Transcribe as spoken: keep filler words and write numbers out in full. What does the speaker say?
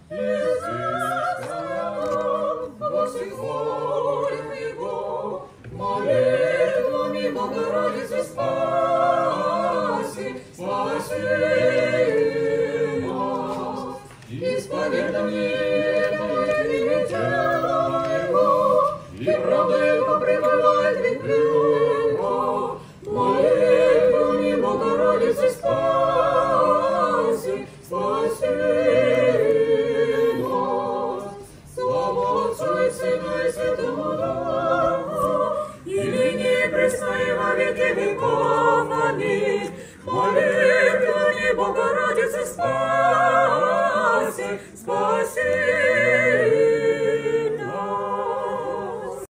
изысканно во всех волях Его, молитвами Богородицы спаси, спаси нас. Исповедание тела Его, и правдой попребывает век Его, молитвами Богородицы спаси, спаси нас. Слава Отцу и Сыну и Святому Духу, и ныне и пресно и во веки веков. Аминь. Молитвами Богородицы спаси, спаси